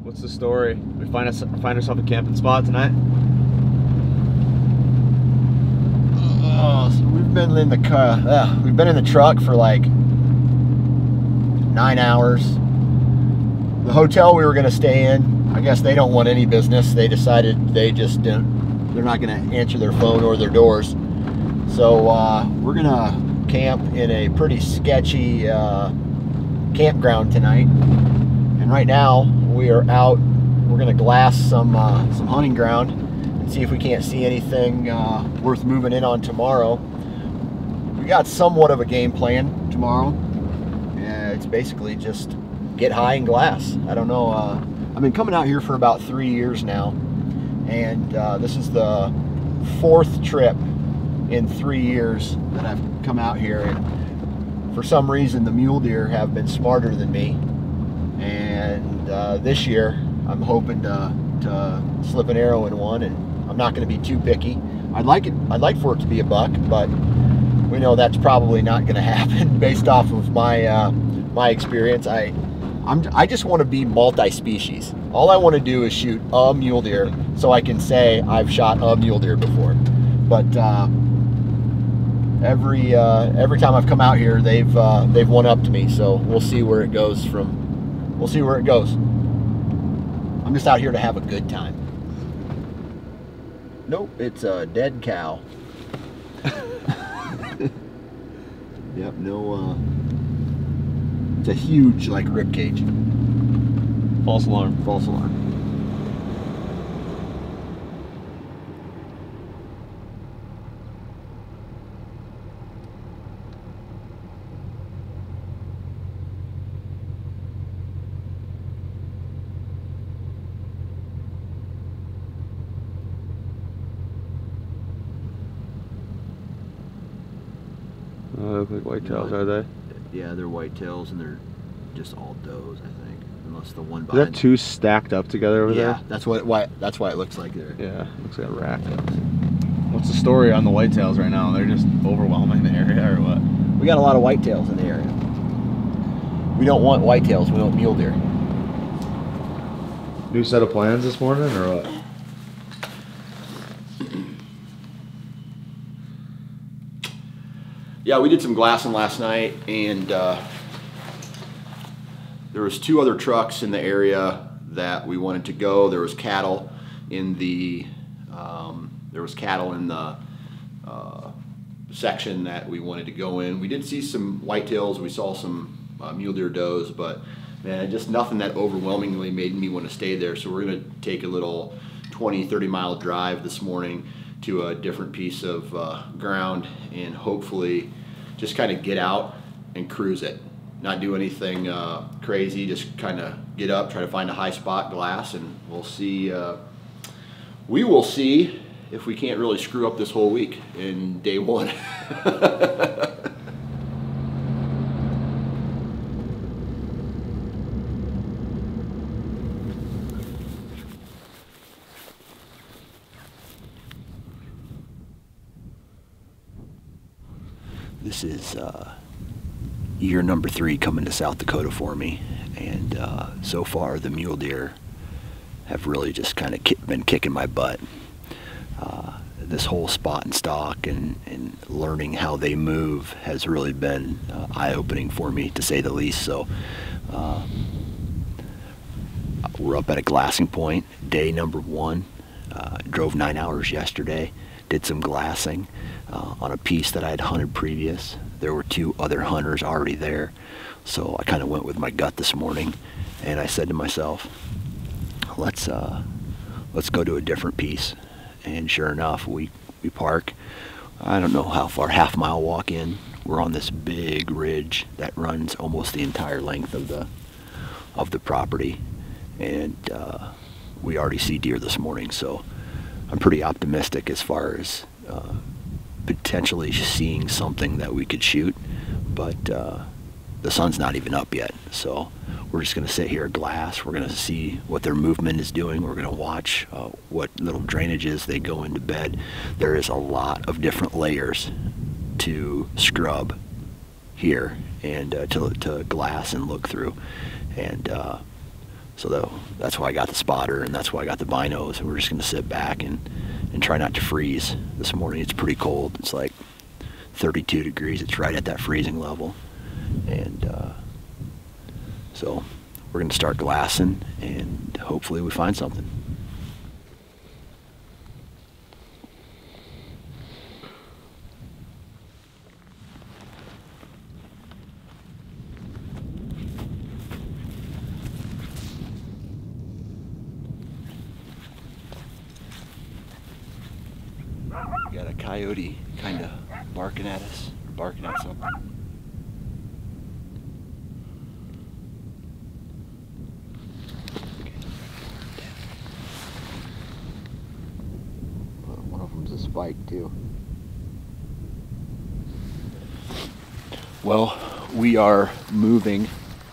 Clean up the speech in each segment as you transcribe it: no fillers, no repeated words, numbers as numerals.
What's the story? We find ourselves a camping spot tonight? So we've been in the car. We've been in the truck for like 9 hours. The hotel we were going to stay in, I guess they don't want any business. They decided they're not going to answer their phone or their doors. So we're going to camp in a pretty sketchy campground tonight. And right now we are out. We're going to glass some hunting ground and see if we can't see anything worth moving in on tomorrow. We got somewhat of a game plan tomorrow. It's basically just get high and glass. I don't know. I've been coming out here for about 3 years now, and this is the 4th trip in 3 years that I've come out here. And for some reason, the mule deer have been smarter than me. And this year, I'm hoping to slip an arrow in one, and I'm not going to be too picky. I'd like for it to be a buck, but we know that's probably not going to happen based off of my my experience. I just want to be multi-species. All I want to do is shoot a mule deer, so I can say I've shot a mule deer before. But every time I've come out here, they've won up to me. So we'll see where it goes We'll see where it goes. I'm just out here to have a good time. Nope, it's a dead cow. Yep, no, it's a huge, like, rib cage. False alarm. False alarm. They look like whitetails, are they? Yeah, they're whitetails, and they're just all does, I think, unless the one Is behind. that two stacked up together over there? Yeah, that's why it looks like there. Yeah, looks like a rack. What's the story on the whitetails right now? They're just overwhelming the area, or what? We got a lot of whitetails in the area. We don't want whitetails, we want mule deer. New set of plans this morning, or what? Yeah, we did some glassing last night, and there was 2 other trucks in the area that we wanted to go. There was cattle in the section that we wanted to go in. We did see some whitetails. We saw some mule deer does, but man, just nothing that overwhelmingly made me want to stay there. So we're going to take a little 20-30 mile drive this morning to a different piece of ground, and hopefully just kind of get out and cruise it. Not do anything crazy, just kind of get up, try to find a high spot, glass, and we'll see. We will see if we can't really screw up this whole week in day 1. This is year number 3 coming to South Dakota for me, and so far the mule deer have really just kind of been kicking my butt. This whole spot and stalk and learning how they move has really been eye-opening for me, to say the least. So we're up at a glassing point, day number 1. Drove 9 hours yesterday, did some glassing on a piece that I had hunted previous. There were 2 other hunters already there, so I kind of went with my gut this morning, and I said to myself, let's go to a different piece. And sure enough, we park. I don't know how far, half-mile walk in. We're on this big ridge that runs almost the entire length of the property, and we already see deer this morning. So I'm pretty optimistic as far as potentially seeing something that we could shoot, but the sun's not even up yet. So we're just going to sit here, glass. We're going to see what their movement is doing. We're going to watch what little drainages they go into bed. There is a lot of different layers to scrub here and to glass and look through. And So that's why I got the spotter, and that's why I got the binos, and we're just gonna sit back and try not to freeze. This morning it's pretty cold. It's like 32 degrees. It's right at that freezing level. And so we're gonna start glassing, and hopefully we find something. Got a coyote kind of barking at us, barking at something. One of them's a spike too. Well, we are moving.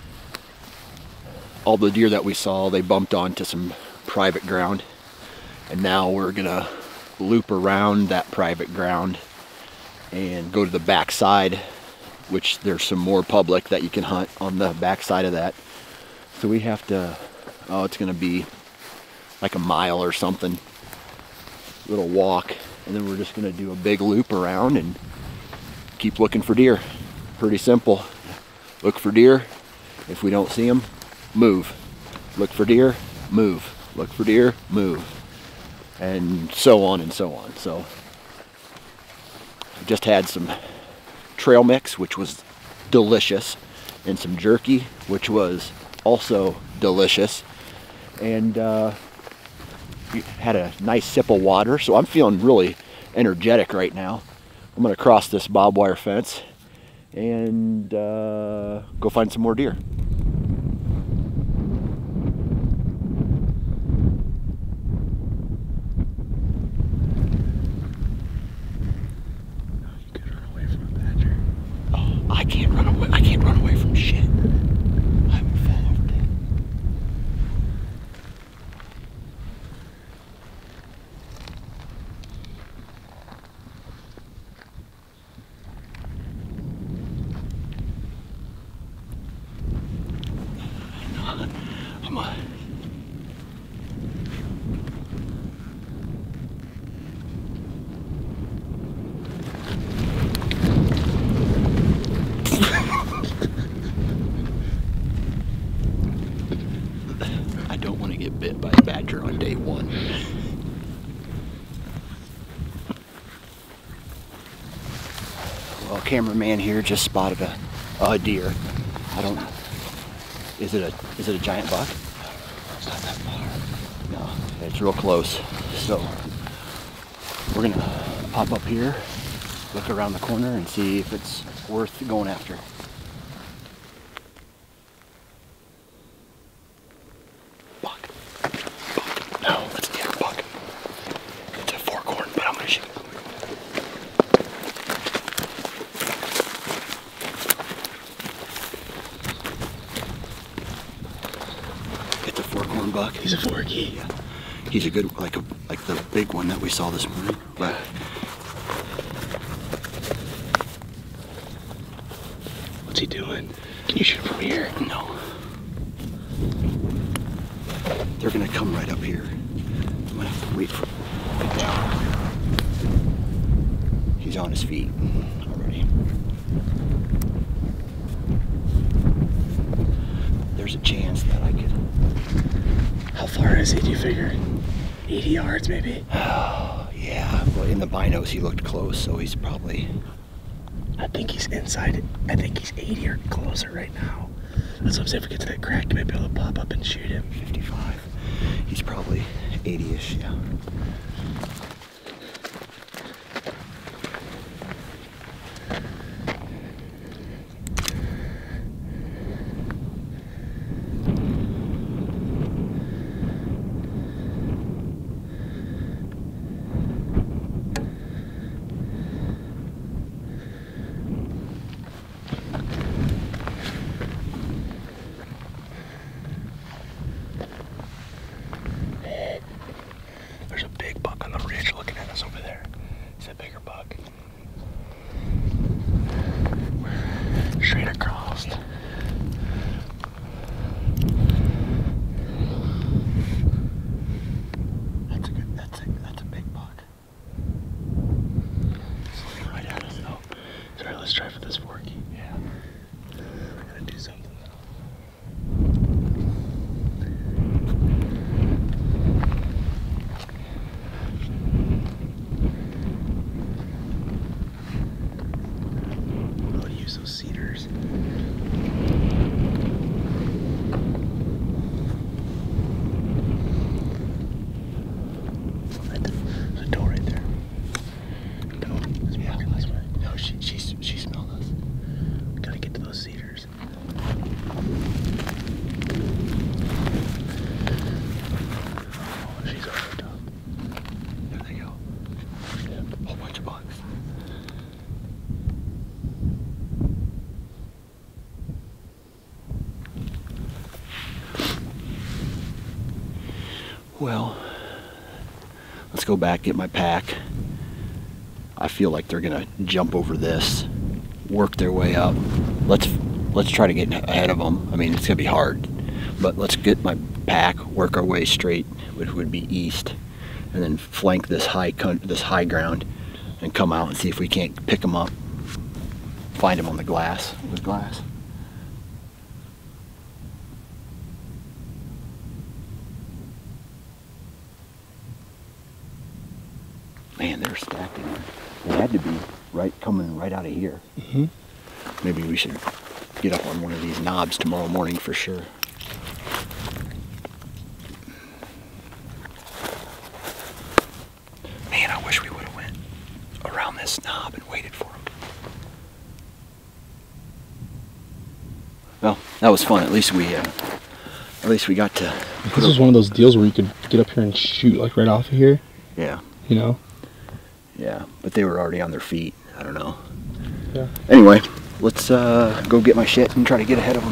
All the deer that we saw, they bumped onto some private ground, and now we're gonna loop around that private ground and go to the back side, which there's some more public that you can hunt on the back side of that. So we have to, oh, it's gonna be like a mile or something, little walk, and then we're just gonna do a big loop around and keep looking for deer. Pretty simple. Look for deer. If we don't see them, move. Look for deer, move. Look for deer, move. And so on and so on. So I just had some trail mix, which was delicious, and some jerky, which was also delicious, and had a nice sip of water. So I'm feeling really energetic right now. I'm gonna cross this barbed wire fence and go find some more deer. I can't run away. I can't run away from shit. I would fall over dead. I don't want to get bit by a badger on day one. Well, cameraman here just spotted a deer. I don't. Is it a giant buck? It's not that far. No, it's real close. So we're gonna pop up here, look around the corner, and see if it's worth going after. Buck. No, it's a buck. It's a fork-horn, but I'm gonna shoot. It's a fork-horn buck. He's a forky. Yeah. He's a good, like the big one that we saw this morning. But what's he doing? Can you shoot from here? No. They're gonna come right up here. I'm gonna have to wait for him to get down. He's on his feet already. There's a chance that I could. How far is he, do you figure? 80 yards maybe? Oh, yeah. Well, in the binos he looked close, so he's probably. I think he's inside. I think he's 80 or closer right now. That's what I'm saying. If we get to that crack, you might be able to pop up and shoot him. 55. He's probably 80-ish, yeah. There's a big buck on the ridge Well, let's go back, get my pack. I feel like they're gonna jump over this, work their way up. Let's try to get ahead of them. I mean, it's gonna be hard, but let's get my pack, work our way straight, which would be east, and then flank this high ground, and come out and see if we can't pick them up, find them on the glass with glass. Man, they're stacked in there. They had to be coming right out of here. Mm-hmm. Maybe we should get up on one of these knobs tomorrow morning for sure. Man, I wish we would have went around this knob and waited for them. Well, that was fun. At least we got to. This was one of those deals where you could get up here and shoot like right off of here. Yeah. You know. Yeah, but they were already on their feet. I don't know. Yeah. Anyway, let's go get my shit and try to get ahead of them.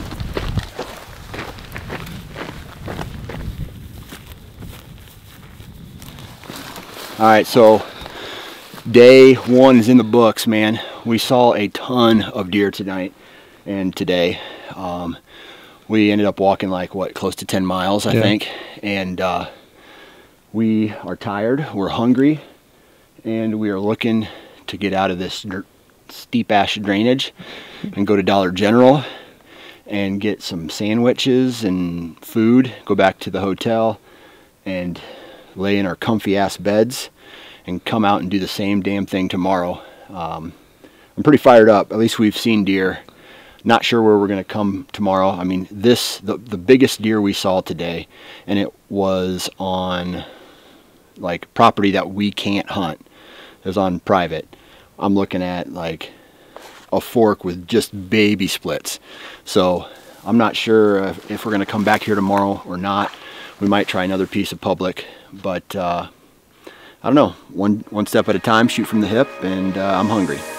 All right, so day 1 is in the books, man. We saw a ton of deer tonight and today. We ended up walking like, what, close to 10 miles, I think. And we are tired, we're hungry, and we are looking to get out of this steep ash drainage and go to Dollar General and get some sandwiches and food, go back to the hotel and lay in our comfy ass beds and come out and do the same damn thing tomorrow. I'm pretty fired up. At least we've seen deer. Not sure where we're gonna come tomorrow. I mean, the biggest deer we saw today, and it was on like property that we can't hunt. It was on private. I'm looking at like a fork with just baby splits. So I'm not sure if we're gonna come back here tomorrow or not. We might try another piece of public, but I don't know. One step at a time, shoot from the hip, and I'm hungry.